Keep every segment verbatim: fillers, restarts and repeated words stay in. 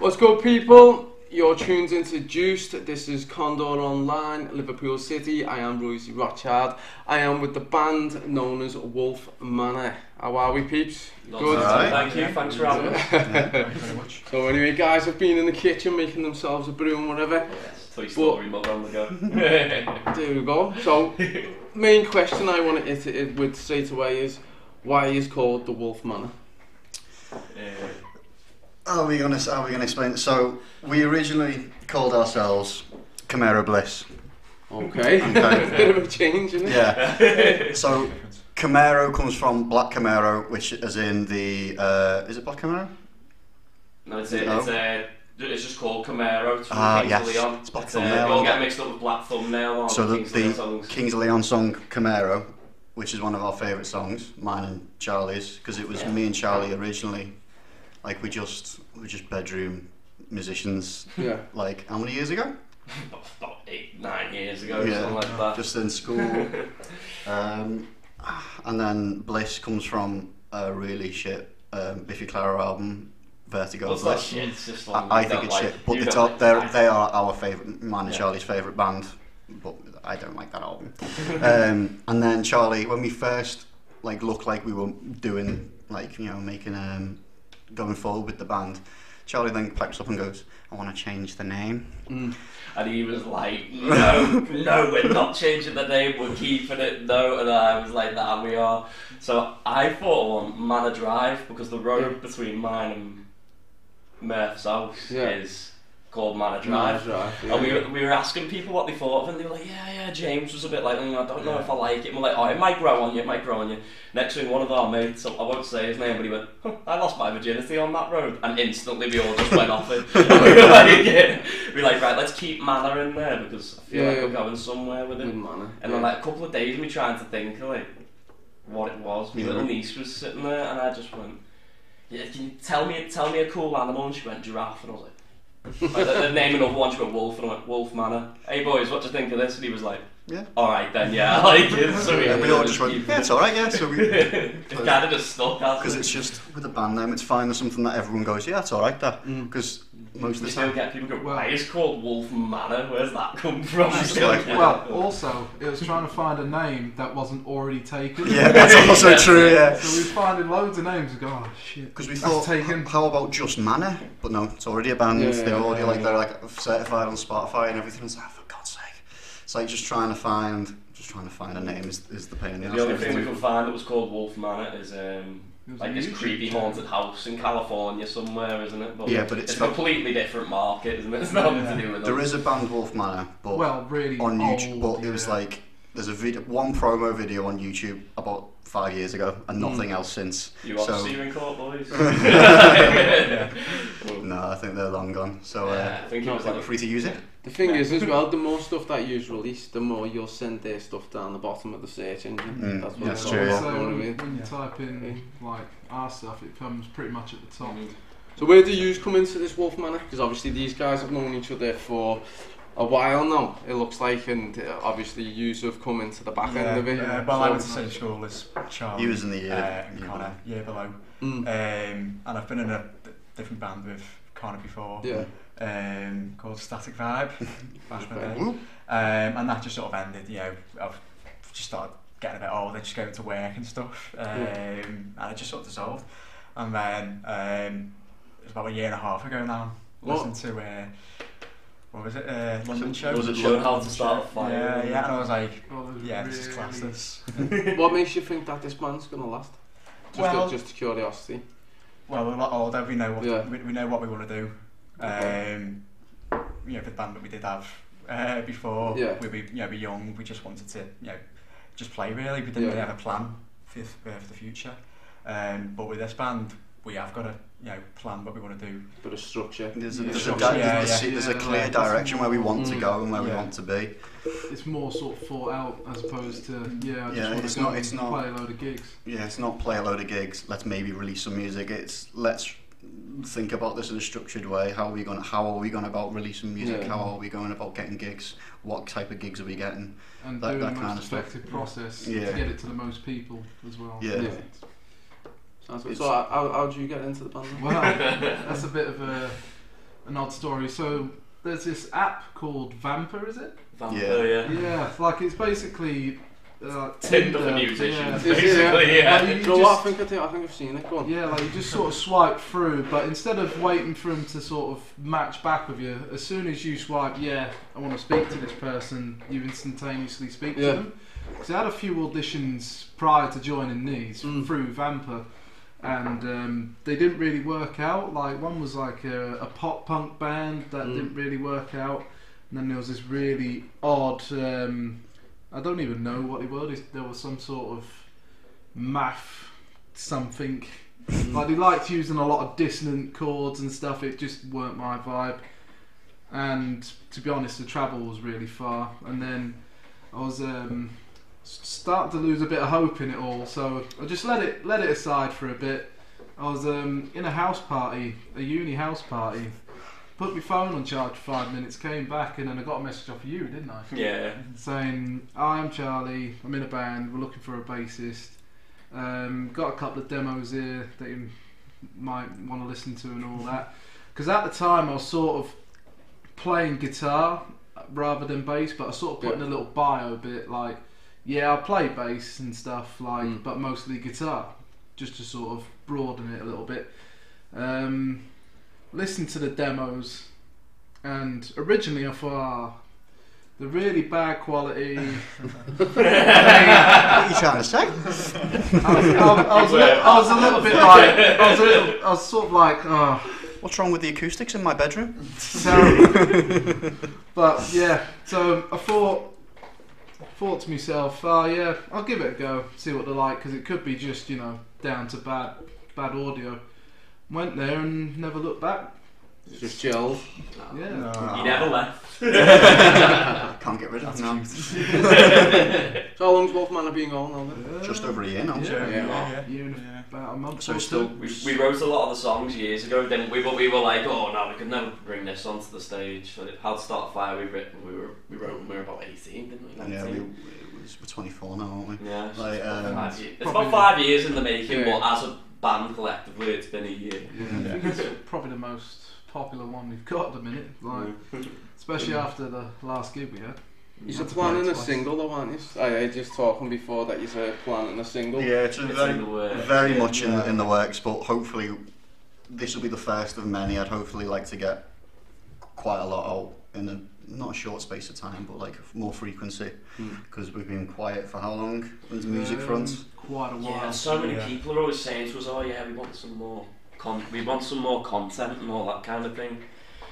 What's good, people? You're tuned into Juiced. This is Condor Online, Liverpool City. I am Rosie Rothschild. I am with the band known as Wolf Manor. How are we, peeps? Not Good. Right. Thank you. Thanks for having us. Yeah, thank you very much. So anyway, guys have been in the kitchen making themselves a brew and whatever. Yes, Toy Story mug on the go. There we go. So, main question I want to hit it with straight away is, why is called the Wolf Manor? Uh, How are we gonna How are we gonna explain it? So we originally called ourselves Camaro Bliss. Okay. Okay. Bit of a change, isn't it? Yeah. So Camaro comes from Black Camaro, which is in the uh, is it Black Camaro? no, it's a, No. it's a, it's just called Camaro. It's from Ah, Kings yes. of Leon. It's Black It's, uh, Thumbnail. Don't get mixed up with Black Thumbnail or So the, Kings of Leon the songs. Kings of Leon song Camaro, which is one of our favourite songs, mine and Charlie's, because it was Yeah. me and Charlie originally. Like we just we were just bedroom musicians. Yeah. Like how many years ago? About eight, nine years ago, Yeah. something like that. Just in school. um, and then Bliss comes from a really shit um, Biffy Clyro album, Vertigo What's that Bliss. shit? It's just one I, I you think don't it's like. shit, but You it's don't all, like they're, it. they are our favourite, mine and Yeah. Charlie's favourite band, but I don't like that album. um, and then Charlie, when we first like looked like we were doing like you know making um going forward with the band, Charlie then pipes up and goes, "I want to change the name." Mm. And he was like, no, no, we're not changing the name, we're keeping it, no. And I was like, nah, we are. So I thought on Manor Drive, because the road between mine and Murph's house Yeah. is called Manor Drive. Drive. Yeah. And we were, we were asking people what they thought of it, and they were like, yeah, yeah, James was a bit like, mm, I don't know if I like it. And we're like, oh, it might grow on you, it might grow on you. Next thing, one of our mates, I won't say his name, but he went, huh, I lost my virginity on that road. And instantly we all just went off it. And we were like, yeah. we were like, right, let's keep Manor in there, because I feel Yeah, like yeah. we're going somewhere with it. With Manor. And then like a couple of days, me trying to think of like what it was. My Yeah. little niece was sitting there, and I just went, yeah, can you tell me, tell me a cool animal? And she went, giraffe. And I was like, like the, the name another one, she went wolf, and I went, Wolf Manor. Hey boys, what do you think of this? And he was like, Yeah. alright then, yeah, I like it. So we, Yeah, we all just went, yeah, it's alright, yeah. So we, it kind of just stuck, because hasn't it's it? just with a band name, it's finding something that everyone goes, yeah, it's alright that. Mm. Because most of We the still time, get people go, Well- why is it called Wolf Manor? Where's that come from? It's Still like- get Well, it. also, it was trying to find a name that wasn't already taken. yeah, that's also Yeah. true, yeah. So we finding loads of names and go, oh shit. Because we that's thought, taken. how about just Manor? But no, it's already a band. Yeah, they're yeah, already yeah, like yeah. they're like certified on Spotify and everything. It's like, for God's sake, it's like just trying to find, just trying to find a name is, is the pain in the The only ass. thing we could find that was called Wolf Manor is um, It was like a this YouTube creepy channel. haunted house in California somewhere, isn't it? But Yeah, but it's it's a not- completely different market, isn't it? It's nothing Yeah. to do with There us. is a band Wolf Manor, but Well, really on YouTube, old, but it was yeah. like there's a video, one promo video on YouTube about five years ago, and nothing else since. You want so, to see in court, boys? No, I think they're long gone. So uh, Yeah, I think it no, was we're like free to use it. The thing is, as well, the more stuff that you release, the more you'll send their stuff down the bottom of the search engine. Mm, That's what that's it's true, all yeah. about, So you know what I when, mean? when you type in like our stuff, it comes pretty much at the top. Mm. So where do you come into this Wolf Manor? Because obviously these guys have known each other for a while now, it looks like, and uh, obviously you have come into the back end of it. Yeah, well, I So- went to the same school as Charlie. He was in the year, uh, and year Connor, year below. Mm. Um, and I've been in a d- different band with Connor before, Yeah. um, called Static Vibe, back in the day. Whoop. Um, and that just sort of ended, you know, I've just started getting a bit older, just going to work and stuff, um, Yeah. and it just sort of dissolved. And then, um, it was about a year and a half ago now, What? listened to, uh, what was it, uh, London Show? Was it Learn how to London start a Show. fire. Yeah, yeah, and I was like, Oh, there's yeah, this is really- class, this. What makes you think that this band's gonna last? Just, Well- just curiosity. Well, we're a lot older. We know what Yeah. we, we know what we want to do. Okay. Um, you know, the band that we did have uh, before, Yeah. we were you know we young. We just wanted to you know just play really. We didn't Yeah. really have a plan for the, uh, for the future. Um, but with this band, we have got a you know plan what we want to do. Bit of structure. There's a, Yeah. there's a, Yeah, di- yeah, there's a- yeah. there's a Yeah, clear like, direction where we want to Mm. go and where we Yeah. want to be. It's more sort of thought out as opposed to yeah. I just Yeah, want it's to go not- it's and not- play a load of gigs. Yeah, it's not play a load of gigs. Let's maybe release some music. It's let's think about this in a structured way. How are we going? How are we going about releasing music? Yeah. How are we going about getting gigs? What type of gigs are we getting? And That- doing that the kind most of stuff. effective process Yeah. to get it to the most people as well. Yeah. Yeah. Sounds good. It's- So how, how how did you get into the band? then? Well, that's a bit of a an odd story. So there's this app called Vamper, is it? Vampire, yeah. Yeah, like it's basically uh, Tinder for Tinder, musicians, yeah. basically, yeah. Like, you Do you know what? I just- think I, do, I think I've seen it. Go on. Yeah, like you just sort of swipe through, but instead of waiting for them to sort of match back with you, as soon as you swipe, yeah, I want to speak to this person, you instantaneously speak Yeah. to them. So I had a few auditions prior to joining these Mm. through Vamper, and um, they didn't really work out. Like one was like a, a pop punk band that Mm. didn't really work out, and then there was this really odd. Um, I don't even know what it was. There was some sort of math something. Like they liked using a lot of dissonant chords and stuff. It just weren't my vibe. And to be honest, the travel was really far. And then I was um, s- starting to lose a bit of hope in it all. So I just let it let it aside for a bit. I was um, in a house party, a uni house party. Put my phone on charge for five minutes. Came back and then I got a message off you, didn't I? Yeah. Saying, "Hi, I'm Charlie. I'm in a band. We're looking for a bassist. Um, got a couple of demos here that you might want to listen to and all that." Because at the time I was sort of playing guitar rather than bass, but I was sort of putting Yeah. a little bio bit like, "Yeah, I play bass and stuff, like, Mm. but mostly guitar," just to sort of broaden it a little bit. Um, listened to the demos, and originally I thought, ah, the really bad quality. What are you trying to say? I was, I, was, I, was a little, I was a little bit like, I was a little, I was sort of like, oh, What's wrong with the acoustics in my bedroom? terrible. But yeah, so I thought, thought to myself, oh yeah, I'll give it a go, see what they're like, because it could be just, you know, down to bad, bad audio. Went there and never looked back. It's just chilled. Yeah. No. You never left. Can't get rid of it now. So how long's Wolf Manor been going now? Yeah. Just over a year now. Yeah. Yeah, Yeah. yeah, Year and yeah. about a month So or it's still- two. We, we wrote a lot of the songs years ago, didn't we? But we were like, oh no, we could never bring this onto the stage. So How to Start a Fire we written, we were we wrote when we were about eighteen, didn't we? Yeah, we, nineteen? it was, we're twenty-four now, aren't we? Yeah, it's Like, about um, five years. It's probably- about five years in the making, Yeah. but as a band collectively, it's been a year. Yeah, I think it's probably the most popular one we've got at the minute, like, especially after the last gig we had. You're Had to planning play a it twice. single though, aren't you? I, I just talking before that you're planning a single. Yeah, it's, It's very, in the works, very yeah. much in, Yeah. in the works, but hopefully this will be the first of many. I'd hopefully like to get quite a lot out in a not a short space of time, but like more frequency, Hmm. because we've been quiet for how long on the music Um, front? Quite a while. Yeah, so many Yeah. people are always saying to us, "Oh yeah, we want some more, con- we want some more content and all that kind of thing."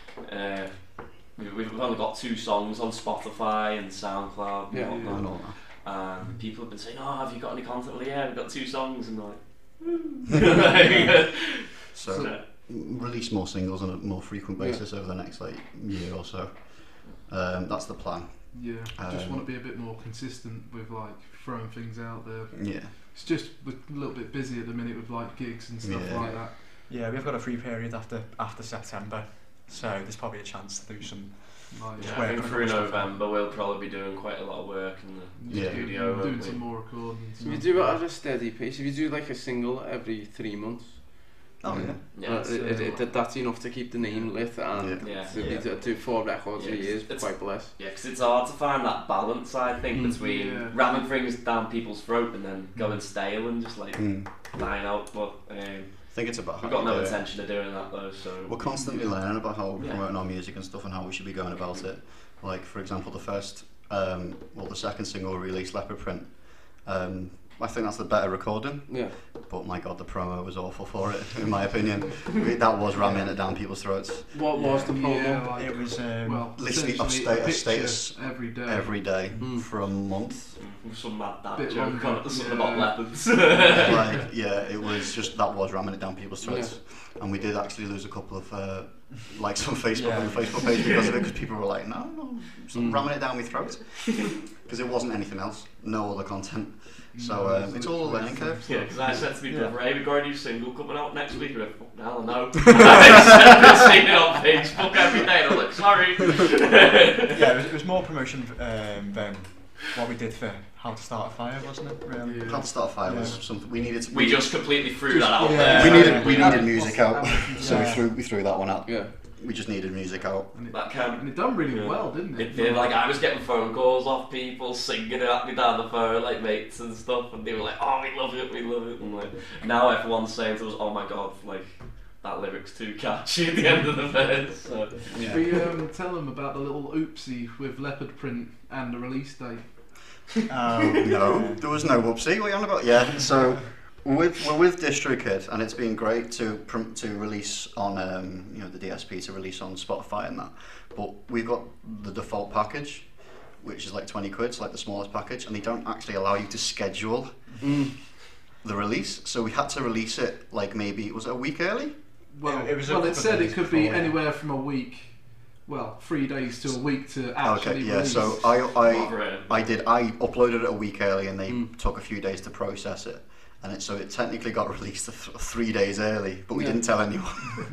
Uh, we, we've only got two songs on Spotify and SoundCloud and Yeah. whatnot. And all And people have been saying, "Oh, have you got any content?" Well, yeah, we've got two songs, and they're like, that. So, so, release more singles on a more frequent Yeah. basis over the next like year or so. Um, that's the plan. Yeah, I just Um, want to be a bit more consistent with like throwing things out there. Yeah. It's just we're a little bit busy at the minute with like gigs and stuff Yeah. like that. Yeah, we've got a free period after after September, so there's probably a chance to do some. Like, yeah, Where I think can through we go? November we'll probably be doing quite a lot of work in the Yeah. studio. doing won't we? some more recording. If you do it at a steady pace, if you do like a single every three months, Oh yeah. Yeah, uh, it's, it, uh, it, it, that's enough to keep the name lit and Yeah. to Yeah. be to do four records Yeah, a year is it's- quite blessed. Yeah, because it's hard to find that balance, I think, Mm. between Yeah. ramming things down people's throat and then going stale and just like Mm. dying out. But um, I think it's about how we've got you no do it. intention of doing that though. So We're constantly learning about how we're Yeah. promoting our music and stuff and how we should be going about it. Like, for example, the first, um, well, the second single we released, Leopard Print, um, I think that's the better recording, Yeah. but my god, the promo was awful for it, in my opinion. We- that was ramming it down people's throats What was the problem? Yeah, like, It was um, well, literally a essentially sta- a picture status every day. every day Mm. for a month. with some mad dad Bit joke longer, on it, something yeah. about leopards. Like, yeah, it was just, that was ramming it down people's throats. And we did actually lose a couple of uh, likes on Facebook, Yeah. on the Facebook page because of it, because people were like, no, no, stop Mm. ramming it down my throat. Because it wasn't anything else, no other content. So No, um, it's all a learning curve. Yeah, because I said to me, Yeah. brother, hey, we've got a new single coming out next week. We're like, fuck, I don't know. I've seen it on Facebook every day, and I'm like, sorry. yeah, it was, it was more promotion um, than what we did for How to Start a Fire, wasn't it? Really? Yeah. How to Start a Fire was Yeah. something we needed to... We just completely threw that out yeah. there. We needed, Yeah. we Yeah. needed music out, so we Yeah. threw, we threw that one out. Yeah. We just needed music out. And it, That can. and it done really Yeah. well, didn't it? It did, like I was getting phone calls off people singing it at me down the phone, like mates and stuff, and they were like, "Oh, we love it, we love it." And like now everyone's saying to us, "Oh my god, like that lyric's too catchy at the end of the verse." So. Yeah. We um, tell them about the little oopsie with leopard print and the release date. Um, No, there was no whoopsie. What are you on about? Yeah, so with, we're with DistroKid, and it's been great to pr- to release on um, you know the D S P to release on Spotify and that. But we've got the default package, which is like twenty quid, it's like the smallest package, and they don't actually allow you to schedule Mm. the release. So we had to release it like maybe was it a week early? Well, It- it was a well, it couple said of it days could be before, yeah. anywhere from a week, well, three days to a week to actually Okay, yeah. release. So I I Right. I did I uploaded it a week early, and they Mm. took a few days to process it. And it, so it technically got released th- three days early, but we Yeah. didn't tell anyone.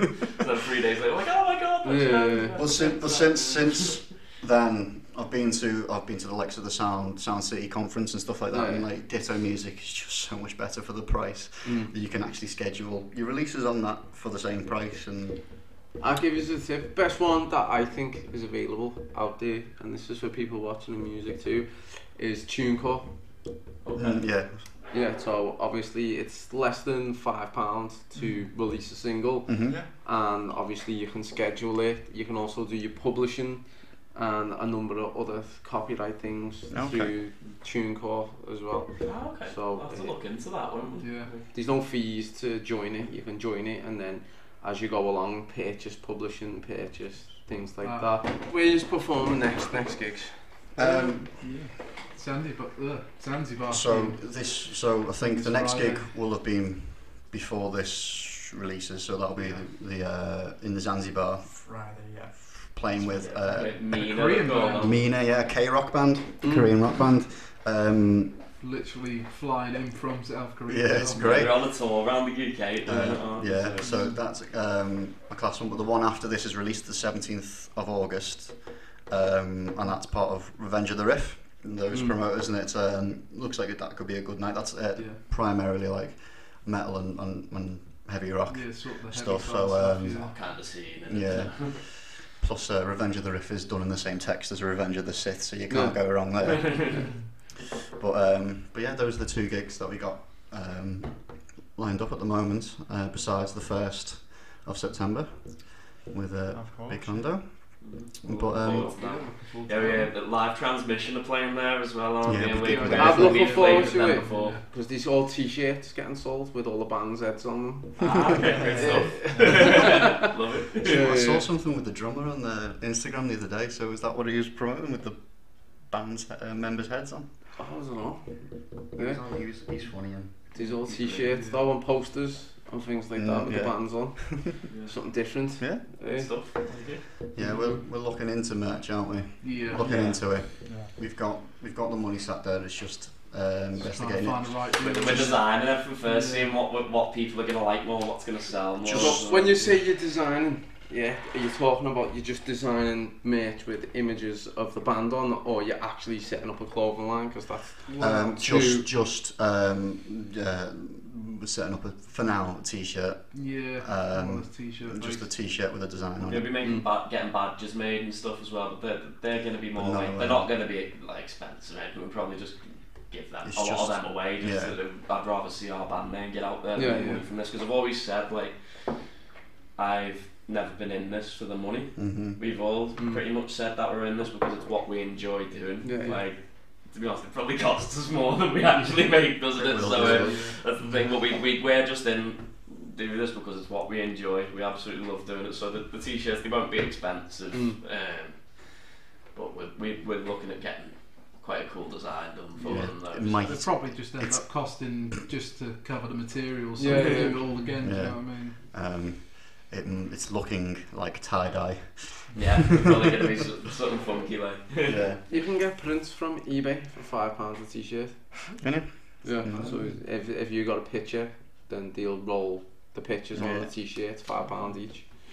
So three days later, like, oh my god, that's Yeah. nice. Well, since, but since since then, I've been to I've been to the likes of the Sound Sound City conference and stuff like that, Yeah. and like Ditto Music is just so much better for the price. Mm. You can actually schedule your releases on that for the same price, and I'll give you a tip. Best one that I think is available out there, and this is for people watching the music too, is TuneCore. Okay. mm, yeah, Yeah, so obviously it's less than five pounds to release a single, hmm Yeah. and obviously you can schedule it. You can also do your publishing and a number of other copyright things Okay. through TuneCore as well. Oh, okay. So, I'll have to uh, look into that one. Yeah. There's no fees to join it. You can join it, and then as you go along, purchase publishing, purchase things like Ah. that. Where's performing next next gigs? Um, Yeah. Zanzibar. Uh, Zanzibar. so this so I think the next Friday. gig will have been before this releases, so that'll be the, the uh, in the Zanzibar Friday, yeah. playing with uh, Like Mina, Korean the band. girl. Mina, yeah, K rock band, Mm. Korean rock band. Um, Literally flying in from South Korea. Yeah, it's great. They're on a tour around the U K. doing it Uh, all, yeah, so that's um, a class one, but the one after this is released the seventeenth of August, um, and that's part of Revenge of the Riff, those Mm. promoters, and it um, looks like that could be a good night. That's uh, Yeah. primarily like metal and, and, and heavy rock, Yeah, sort of the heavy Stuff, side so, stuff, um, yeah. That kind of scene. isn't yeah. it? Plus uh, Revenge of the Riff is done in the same text as Revenge of the Sith, so you can't Yeah. go wrong there. But um, but yeah, those are the two gigs that we got um, lined up at the moment. Uh, besides the first of September with uh, Of course. Big Condo. Look But, um, forward to that. Yeah, yeah, the live transmission are playing there as well, aren't Yeah, they? we We- did. we're I'm gonna- looking we've forward played with to them it. before. Because these all t-shirts getting sold with all the band's heads on them. Ah, okay, great stuff. Love it. Yeah, I saw yeah. something with the drummer on the Instagram the other day. So is that what he was promoting with the band's uh, members' heads on? Oh, I don't know. Yeah, He was, he's funny. And these all t-shirts, though, and posters and things like that Mm, with yeah. the bands on. Yeah. Something different. yeah, Good Yeah. stuff. Thank you. yeah, we're we're looking into merch, aren't we? Yeah. Looking Yeah. into it. Yeah. We've got we've got the money sat there. It's just um, Just trying to investigating find it. the right We're, deal. we're designing everything first, Yeah. seeing what what people are going to like more, what's going to sell more. Just- So when you say you're designing, yeah, are you talking about you're just designing merch with images of the band on, or you're actually setting up a clothing line? Because that's Well, Um, just just um, uh, we're setting up a for now a t-shirt, yeah. um, one of those t-shirt just a based. t-shirt with a design on We'll it. be making Mm. ba- getting badges made and stuff as well, but they're, they're going to be more But no, like, uh, they're not going to be like expensive, right? We'll probably just give them It's a lot just- of them away. Just yeah. to, I'd rather see our band name get out there than Yeah, make yeah. money from this, because I've always said, like, I've never been in this for the money. hmm We've all Mm. pretty much said that we're in this because it's what we enjoy doing. Yeah, yeah. Like, to be honest, it probably costs us more than we actually make, doesn't it? It will So do. uh, that's the thing. But we, we we're just in do this because it's what we enjoy. We absolutely love doing it. So the, the t-shirts, they won't be expensive, Mm. um, but we're we, we're looking at getting quite a cool design done for Yeah, them. it Though. might- They probably just end It's- up costing just to cover the materials. So Yeah, they yeah. do it all again. Do you Yeah. know what I mean? Um, it, it's looking like tie-dye. Yeah, it's probably going to be so- something funky like. Yeah. you can get prints from eBay for five pounds a t-shirt. Can you? Yeah. Mm. So if if you got a picture, then they'll roll the pictures on Yeah. the t-shirt, five pounds each.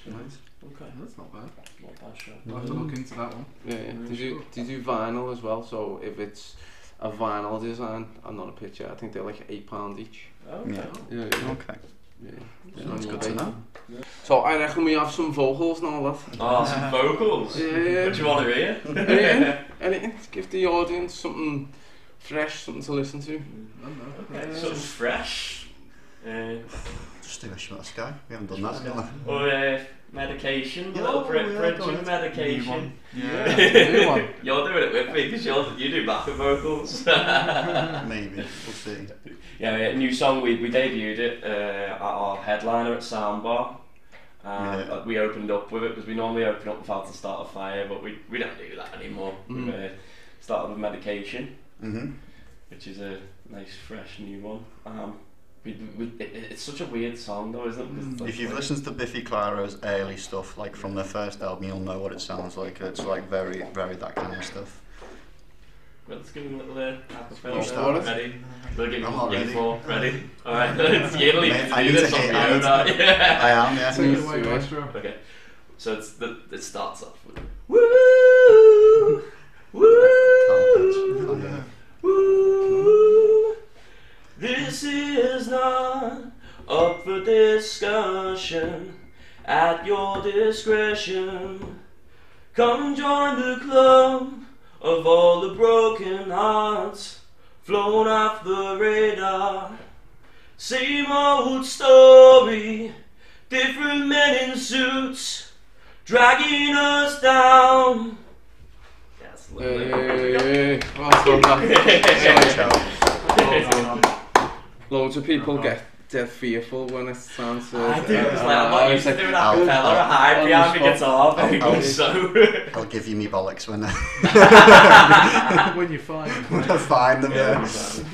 Nice. Okay. That's not bad. Not bad show. I'll have to look into that one. Yeah, yeah. Really Did you sure. did you do vinyl as well? So if it's a vinyl design and not a picture, I think they're like eight pound each. Okay. Yeah. Yeah, yeah. Okay. yeah. Yeah, So that's on good to eBay. know. So I reckon we have some vocals now, lad. Oh, some vocals. Yeah, yeah. What do you want to hear? Anything? Anything? Give the audience something fresh, something to listen to. I don't know. Okay, Uh, something fresh. Uh, Just do a shot of Sky. We haven't done that. have we? or uh, medication. Yeah, a little oh, bri- yeah, bridge go of ahead. medication. Yeah. New one. You're doing it with me because you do backup vocals. Maybe. We'll see. Yeah, yeah, new song. We we debuted it uh, at our headliner at Soundbar. Um, Yeah. We opened up with it because we normally open up without to start a fire, but we, we don't do that anymore. Mm. We uh, started with medication, Mm-hmm. which is a nice, fresh new one. Um, we, we, it, it's such a weird song though, isn't it? 'Cause it's If you've like- listened to Biffy Clyro's early stuff, like from their first album, you'll know what it sounds like. It's like very, very that kind of stuff. Well, let's give him a little uh, acapella. You start. Ready? We'll give him I'm not a ready. four. Ready? Alright, it's you don't need Mate, to I do need this to on hit- your I own, need to- right? Yeah. I am, yeah. Take it Yes, away, you are. Maestro. Okay, so it's the it starts off with woo woo Yeah. woo. This is not up for discussion. At your discretion, come join the club of all the broken hearts flown off the radar. Same old story, different men in suits dragging us down. Yes, Yeah, yeah, yeah, yeah. Oh, that's well done. Great show. Well done. Loads of people get dead fearful when it sounds. Uh, I do, it's uh, like I'm uh, not it's used to like, doing I'll- acapella or I'll- hide I'll behind the just- guitar, very I'll- much so. I'll give you me bollocks when When you find them. when I find them. Yeah.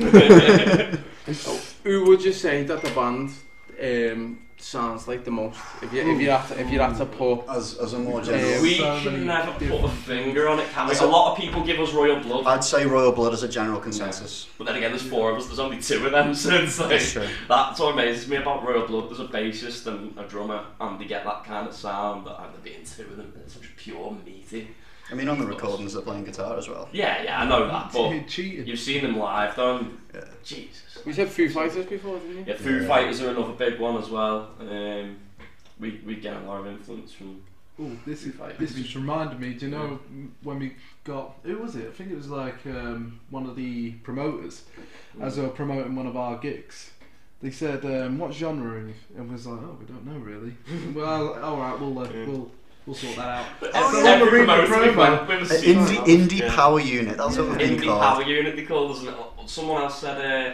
Who would you say that the band um, sounds like the most? If you if you had to, if you had to put As as a more Yeah. general, We So can many never put a different- finger on it, can we? That's A a- lot of people give us Royal Blood, I'd say Royal Blood as a general consensus. but then again, there's four of us. There's only two of them, so it's like That's true. that's what amazes me about Royal Blood. There's a bassist and a drummer, and they get that kind of sound. But I've been two of them. They're such pure meaty. I mean, on the recordings they're playing guitar as well. Yeah, yeah, I know that, but You're cheating. you've seen them live, though. And Yeah. Jesus. we said Foo Fighters before, didn't you? Yeah, Foo Yeah. Fighters are another big one as well. Um, we we get a lot of influence from. Oh, this is Fighters. this just reminded me. Do you know when we got who was it? I think it was like um, one of the promoters as they were promoting one of our gigs. They said, um, "What genre?" And we was like, "Oh, we don't know really." Well, all right, we'll uh, Yeah. we'll we'll sort that out. But Oh, every, yeah. every Read the promoter we promo. went with was Uh, super indie nice. indie Yeah. power unit. That's what we've been Indie called. power unit they called us, and someone else said uh,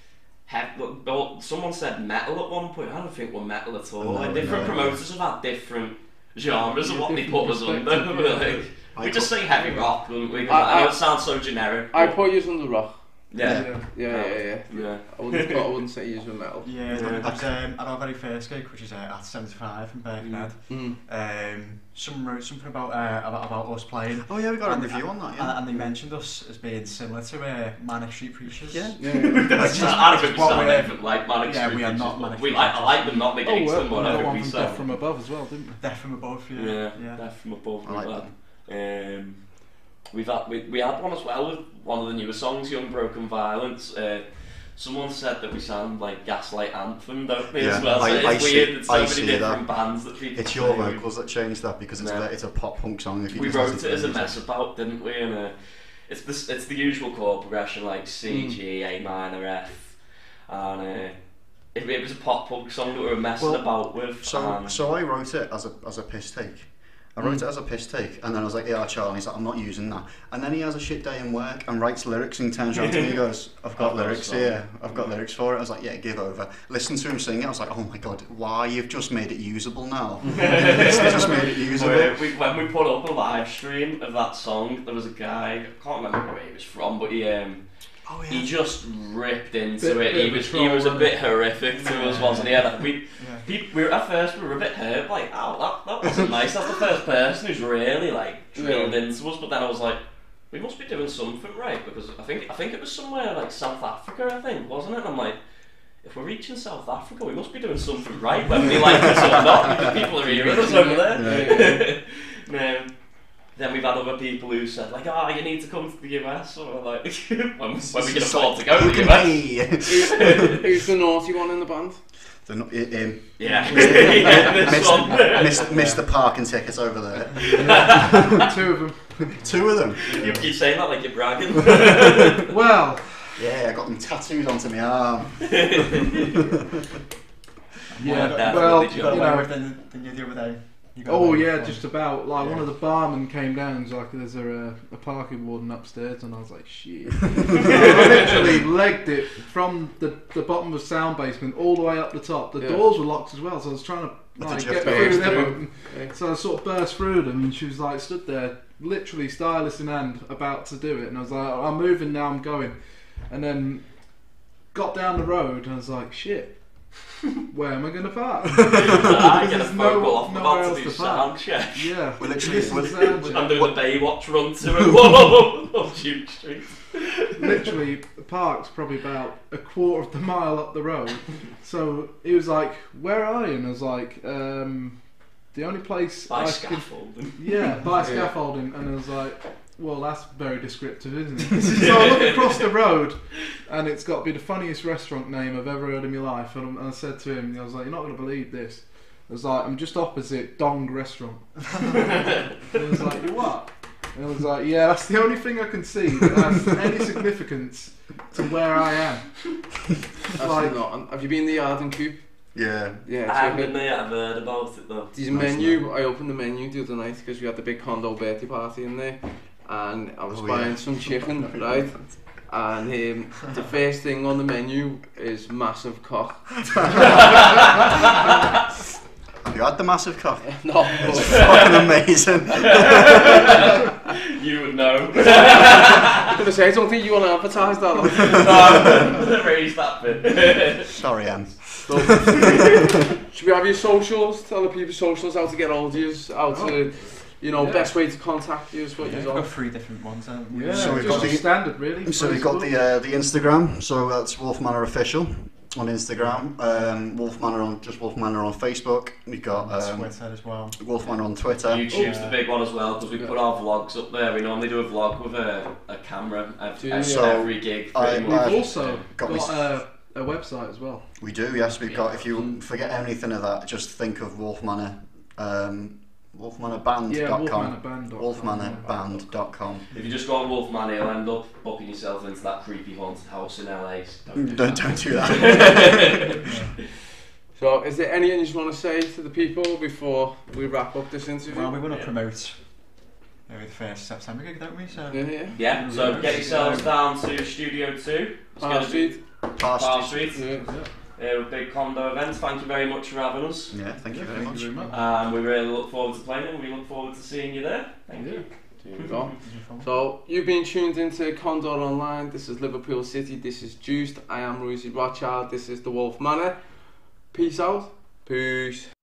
heck, well, someone said metal at one point. I don't think we're metal at all. No, like, different no. promoters have had different genres of Yeah, what they different put us under. perspective, But, yeah. like, I we just put- say heavy rock, don't we? I- I, know I- it sounds so generic. I but- put you on the rock. yeah, Yeah, yeah, yeah. yeah. I wouldn't, put, I wouldn't say you were metal. Yeah, Yeah. that was um, at our very first gig, which is uh, at seventy-five in Birkenhead. Mm. Um, someone wrote something about, uh, about about us playing, Oh yeah, we got a And- review on that. and, Yeah. and they mentioned us as being similar to uh, Manic Street Preachers. Yeah. Yeah, yeah. That's just- not, I don't think we what sound we're- anything like Manic yeah, Street we are Preachers, not but Manic we Street like, I Preachers. like them, not Oh, negates well, them, another whatever one we from sound. Death from Above as well, didn't we? Death from Above, yeah. Yeah, yeah. Death from Above. I like we that. Um, we've had we, we had one as well with one of the newer songs, Young Broken Violence. Uh, someone said that we sound like Gaslight Anthem, don't we? Yeah, as well. So I- it's I see- weird. There's so I many see different that. bands that people. It's your say. vocals that changed that because it's Yeah. a, it's a pop punk song. If you We just wrote listen it to as the a music. mess about, didn't we? And uh, it's this it's the usual chord progression like C, Mm. G, A minor, F, and uh, it, it was a pop punk song that we were messing Well, about with. So, and so I wrote it as a as a piss take. I wrote Mm. it as a piss take, and then I was like, "Yeah, Charlie." He's like, "I'm not using that." And then he has a shit day in work and writes lyrics, and he turns around to me and goes, "I've got I've got a lyrics song." here. I've got lyrics for it." I was like, "Yeah, give over." Listen to him sing it. I was like, "Oh my god, why you've just made it usable now? You've just made it usable." Where we, when we put up a live stream of that song, there was a guy, I can't remember where he was from, but he um, Oh he just ripped into Bit- it. bit He of a was he troll, was a wasn't bit horrific to us, wasn't he? And we, Yeah. he, we were at first we were a bit hurt, like, oh, that, that wasn't nice. That's the first person who's really like drilled Yeah. into us. But then I was like, we must be doing something right, because I think I think it was somewhere like South Africa, I think, wasn't it? And I'm like, if we're reaching South Africa, we must be doing something right, whether they like us or not. People are hearing us over there. Yeah. um, then we've had other people who said, like, oh, you need to come to the U S, or like, when, when we can afford to go to the U S. Who's, who's the naughty one in the band? The, no- i- him. Yeah. Yeah, this Missed, one. missed, missed the parking tickets over there. Two of them. Two of them. You keep saying that like you're bragging. Well, Yeah, I got them tattooed onto my arm. yeah. That's Well, what they you do. You know. than, than you the other day. You got Oh away yeah, with just about like one Yeah. of the barmen came down and was like, "There's a, a parking warden upstairs," and I was like, "Shit!" I literally legged it from the, the bottom of the sound basement all the way up the top. The Yeah. doors were locked as well, so I was trying to like Did you get have to through burst them. through? Yeah. So I sort of burst through them, and she was like stood there, literally stylus in hand, about to do it, and I was like, "I'm moving now, I'm going," and then got down the road, and I was like, "Shit." Where am I going to park? I get a There's phone no- call off. I'm nowhere about else to do to park. sound check. Yeah, We're literally- this is we're- sound check. I'm doing the Baywatch run to it. Whoa! On Duke Street. Literally parked probably about a quarter of the mile up the road. So he was like, "Where are you?" And I was like, um, "The only place By I scaffolding. can, yeah, by Yeah. scaffolding." And I was like, "Well, that's very descriptive, isn't it?" So I look across the road, and it's got to be the funniest restaurant name I've ever heard in my life. And I said to him, I was like, "You're not going to believe this." I was like, "I'm just opposite Dong Restaurant." And he was like, "You what?" And I was like, "Yeah, that's the only thing I can see that has any significance to where I am." That's Like- not. Have you been to the Yard and Coop? Yeah. Yeah. I it's haven't okay. been there, I've heard about it though. There's a Nice menu. I opened the menu the other night because we had the big condo birthday party in there, and I was Oh, buying yeah. some chicken, right? And um, the first thing on the menu is massive cock. Have you had the massive cock? No, It's but fucking amazing. You would know. I'm gonna say I don't think you want to advertise that. Like. No, raise that bit. Sorry, Em. So, should we have your socials? Tell the people socials how to get hold of you, how to, you know, Yeah. best way to contact you is what Yeah, you're we've got on. three different ones. Um, Yeah, So we've just got a the- standard, really. So we've got the uh, the Instagram. So that's Wolf Manor Official on Instagram. Um, Wolf Manor on just Wolf Manor on Facebook. We've got um, Twitter as well. Wolf Manor on Twitter. YouTube's Oh. the big one as well because we Yeah. put our vlogs up there. We normally do a vlog with a, a camera every, Do you? every, So, every gig. I- Pretty We've much. I've also got got, me- a, a website as well. We do, yes. We've got. If you forget anything of that, just think of Wolf Manor. Um, wolf manor band Yeah, dot com. wolfmanorBand dot com. wolf manor band dot com. If you just go on Wolfman, you'll end up booking yourself into that creepy haunted house in L A. Don't do Don't, that. don't do that. So, is there anything you just want to say to the people before we wrap up this interview? Well, we want to Yeah. promote uh, the first September gig, don't we? So yeah, yeah. Yeah, so Yeah. get yourselves down to Studio two. It's Park going to be Street. Past Park it. Street. Yeah. Uh, a big condo event. Thank you very much for having us. Yeah, thank you Yeah, very thank much. you very much. Um, we really look forward to playing and we look forward to seeing you there. Thank Yeah. you. There we go. So, you've been tuned into Condor Online. This is Liverpool City. This is Juiced. I am Rosie Rothschild. This is the Wolf Manor. Peace out. Peace.